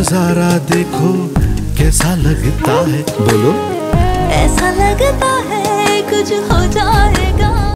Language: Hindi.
नजारा देखो कैसा लगता है, बोलो। ऐसा लगता है कुछ हो जाएगा।